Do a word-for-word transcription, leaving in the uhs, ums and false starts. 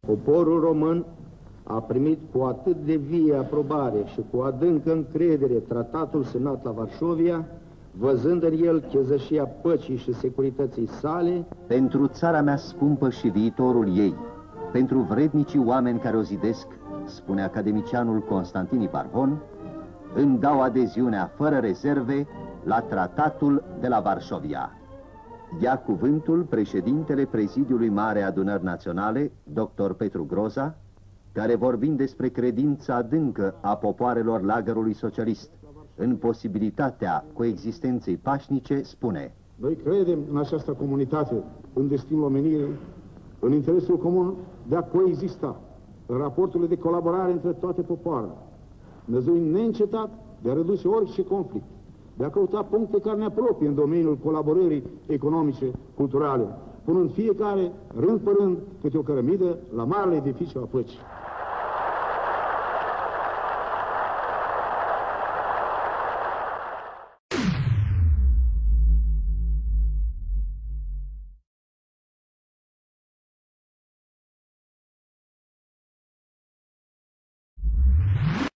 Poporul român a primit cu atât de vie aprobare și cu adâncă încredere tratatul semnat la Varșovia, văzând în el chezășia păcii și securității sale. Pentru țara mea scumpă și viitorul ei, pentru vrednicii oameni care o zidesc, spune academicianul Constantin Ibarvon, îmi dau adeziunea fără rezerve la tratatul de la Varșovia. Ia cuvântul președintele Prezidiului Mare Adunări Naționale, doctor Petru Groza, care, vorbind despre credința adâncă a popoarelor lagărului socialist în posibilitatea coexistenței pașnice, spune: Noi credem în această comunitate, în destinul omenirii, în interesul comun de a coexista, în raporturile de colaborare între toate popoarele, năzuind neîncetat de a reduce orice conflict, de a căuta puncte care ne apropie în domeniul colaborării economice, culturale, punând fiecare, rând pe rând, câte o cărămidă la marele edificiu a păcii.